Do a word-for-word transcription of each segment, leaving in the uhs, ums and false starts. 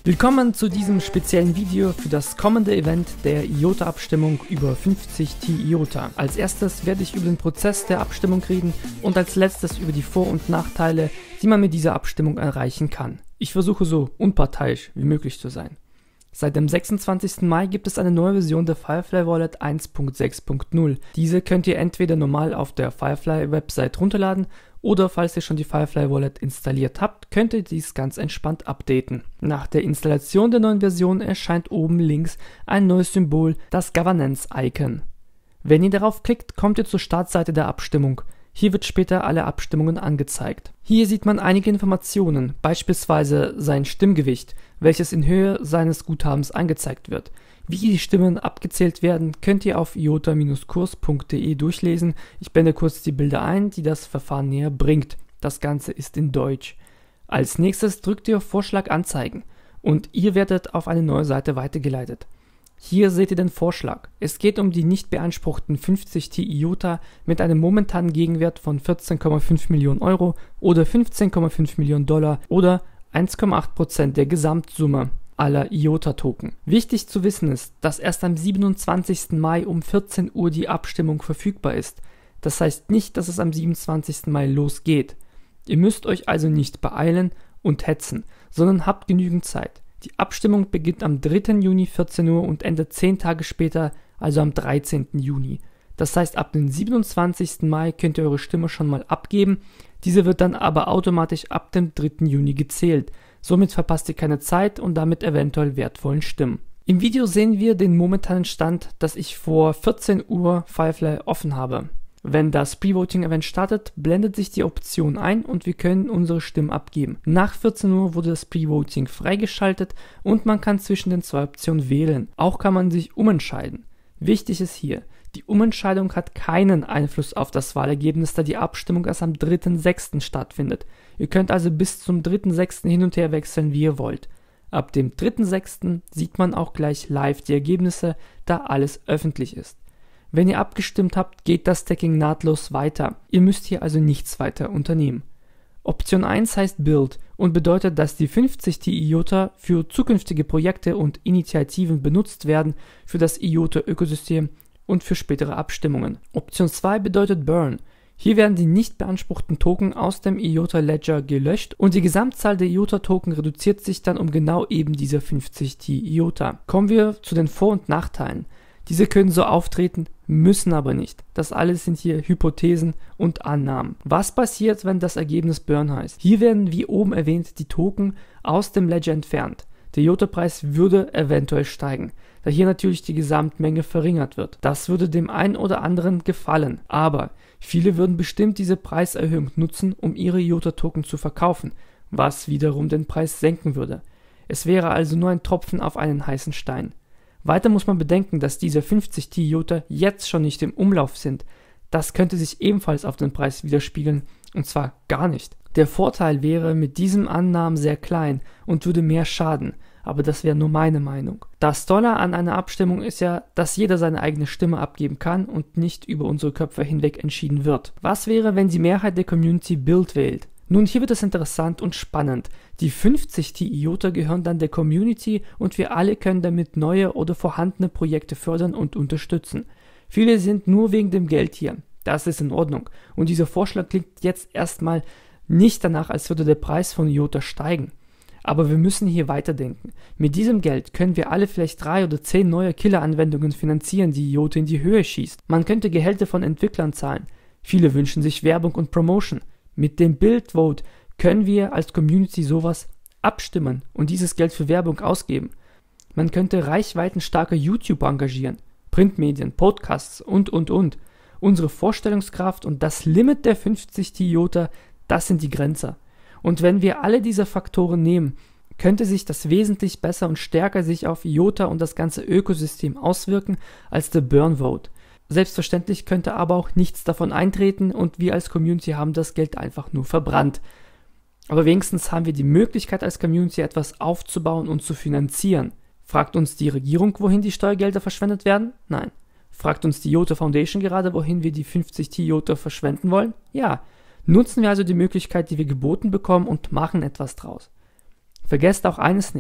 Willkommen zu diesem speziellen Video für das kommende Event der I O T A-Abstimmung über fünfzig T I O T A. Als erstes werde ich über den Prozess der Abstimmung reden und als letztes über die Vor- und Nachteile, die man mit dieser Abstimmung erreichen kann. Ich versuche so unparteiisch wie möglich zu sein. Seit dem sechsundzwanzigsten Mai gibt es eine neue Version der Firefly Wallet eins Punkt sechs Punkt null. Diese könnt ihr entweder normal auf der Firefly-Website runterladen oder falls ihr schon die Firefly Wallet installiert habt, könnt ihr dies ganz entspannt updaten. Nach der Installation der neuen Version erscheint oben links ein neues Symbol, das Governance-Icon. Wenn ihr darauf klickt, kommt ihr zur Startseite der Abstimmung. Hier wird später alle Abstimmungen angezeigt. Hier sieht man einige Informationen, beispielsweise sein Stimmgewicht, welches in Höhe seines Guthabens angezeigt wird. Wie die Stimmen abgezählt werden, könnt ihr auf iota Bindestrich kurs Punkt de durchlesen. Ich blende kurz die Bilder ein, die das Verfahren näher bringt. Das Ganze ist in Deutsch. Als nächstes drückt ihr auf Vorschlag anzeigen und ihr werdet auf eine neue Seite weitergeleitet. Hier seht ihr den Vorschlag. Es geht um die nicht beanspruchten fünfzig T I O T A mit einem momentanen Gegenwert von vierzehn Komma fünf Millionen Euro oder fünfzehn Komma fünf Millionen Dollar oder eins Komma acht Prozent der Gesamtsumme aller I O T A-Token. Wichtig zu wissen ist, dass erst am siebenundzwanzigsten Mai um vierzehn Uhr die Abstimmung verfügbar ist. Das heißt nicht, dass es am siebenundzwanzigsten Mai losgeht. Ihr müsst euch also nicht beeilen und hetzen, sondern habt genügend Zeit. Die Abstimmung beginnt am dritten Juni vierzehn Uhr und endet zehn Tage später, also am dreizehnten Juni. Das heißt, ab dem siebenundzwanzigsten Mai könnt ihr eure Stimme schon mal abgeben. Diese wird dann aber automatisch ab dem dritten Juni gezählt. Somit verpasst ihr keine Zeit und damit eventuell wertvollen Stimmen. Im Video sehen wir den momentanen Stand, dass ich vor vierzehn Uhr Firefly offen habe. Wenn das Pre-Voting-Event startet, blendet sich die Option ein und wir können unsere Stimmen abgeben. Nach vierzehn Uhr wurde das Pre-Voting freigeschaltet und man kann zwischen den zwei Optionen wählen. Auch kann man sich umentscheiden. Wichtig ist hier, die Umentscheidung hat keinen Einfluss auf das Wahlergebnis, da die Abstimmung erst am dritten sechsten stattfindet. Ihr könnt also bis zum dritten sechsten hin und her wechseln, wie ihr wollt. Ab dem dritten sechsten sieht man auch gleich live die Ergebnisse, da alles öffentlich ist. Wenn ihr abgestimmt habt, geht das Stacking nahtlos weiter. Ihr müsst hier also nichts weiter unternehmen. Option eins heißt Build und bedeutet, dass die fünfzig T I O T A für zukünftige Projekte und Initiativen benutzt werden, für das I O T A-Ökosystem und für spätere Abstimmungen. Option zwei bedeutet Burn. Hier werden die nicht beanspruchten Token aus dem I O T A-Ledger gelöscht und die Gesamtzahl der I O T A-Token reduziert sich dann um genau eben diese fünfzig T I O T A. Kommen wir zu den Vor- und Nachteilen. Diese können so auftreten, müssen aber nicht. Das alles sind hier Hypothesen und Annahmen. Was passiert, wenn das Ergebnis Burn heißt? Hier werden, wie oben erwähnt, die Token aus dem Ledger entfernt. Der I O T A-Preis würde eventuell steigen, da hier natürlich die Gesamtmenge verringert wird. Das würde dem einen oder anderen gefallen, aber viele würden bestimmt diese Preiserhöhung nutzen, um ihre I O T A-Token zu verkaufen, was wiederum den Preis senken würde. Es wäre also nur ein Tropfen auf einen heißen Stein. Weiter muss man bedenken, dass diese fünfzig T I O T A jetzt schon nicht im Umlauf sind. Das könnte sich ebenfalls auf den Preis widerspiegeln, und zwar gar nicht. Der Vorteil wäre mit diesen Annahmen sehr klein und würde mehr schaden, aber das wäre nur meine Meinung. Das Tolle an einer Abstimmung ist ja, dass jeder seine eigene Stimme abgeben kann und nicht über unsere Köpfe hinweg entschieden wird. Was wäre, wenn die Mehrheit der Community Build wählt? Nun, hier wird es interessant und spannend. Die fünfzig T I O T A gehören dann der Community und wir alle können damit neue oder vorhandene Projekte fördern und unterstützen. Viele sind nur wegen dem Geld hier. Das ist in Ordnung. Und dieser Vorschlag klingt jetzt erstmal nicht danach, als würde der Preis von I O T A steigen. Aber wir müssen hier weiterdenken. Mit diesem Geld können wir alle vielleicht drei oder zehn neue Killer-Anwendungen finanzieren, die I O T A in die Höhe schießt. Man könnte Gehälter von Entwicklern zahlen. Viele wünschen sich Werbung und Promotion. Mit dem Build Vote können wir als Community sowas abstimmen und dieses Geld für Werbung ausgeben. Man könnte reichweitenstarke YouTuber engagieren, Printmedien, Podcasts und und und. Unsere Vorstellungskraft und das Limit der fünfzig T I O T A, das sind die Grenzer. Und wenn wir alle diese Faktoren nehmen, könnte sich das wesentlich besser und stärker sich auf I O T A und das ganze Ökosystem auswirken als der Burn Vote. Selbstverständlich könnte aber auch nichts davon eintreten und wir als Community haben das Geld einfach nur verbrannt. Aber wenigstens haben wir die Möglichkeit als Community etwas aufzubauen und zu finanzieren. Fragt uns die Regierung, wohin die Steuergelder verschwendet werden? Nein. Fragt uns die I O T A Foundation gerade, wohin wir die fünfzig T I O T A verschwenden wollen? Ja. Nutzen wir also die Möglichkeit, die wir geboten bekommen und machen etwas draus. Vergesst auch eines nicht.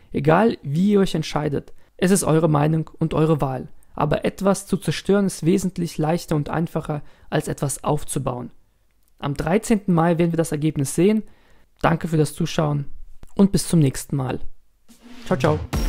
Egal, wie ihr euch entscheidet, es ist eure Meinung und eure Wahl. Aber etwas zu zerstören ist wesentlich leichter und einfacher, als etwas aufzubauen. Am dreizehnten Mai werden wir das Ergebnis sehen. Danke für das Zuschauen und bis zum nächsten Mal. Ciao, ciao.